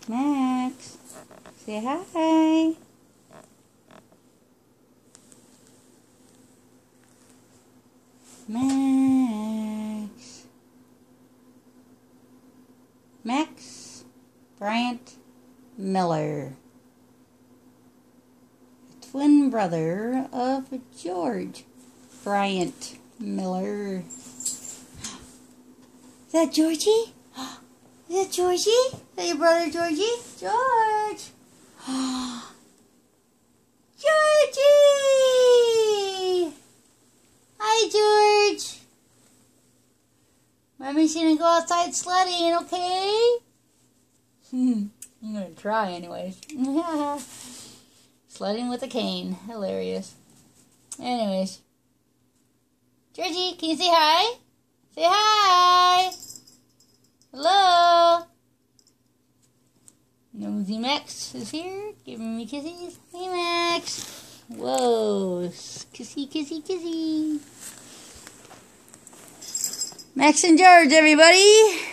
Max, say hi. Max. Max Bryant Miller, twin brother of George Bryant Miller. Is that Georgie? Is that Georgie? Is that your brother Georgie? George! Georgie! Hi, George! Mommy's gonna go outside sledding, okay? I'm gonna try anyways. Sledding with a cane. Hilarious. Anyways. Georgie, can you say hi? Say hi! Hello! Nosy Max is here, giving me kisses. Hey, Max! Whoa! Kissy, kissy, kissy! Max and George, everybody!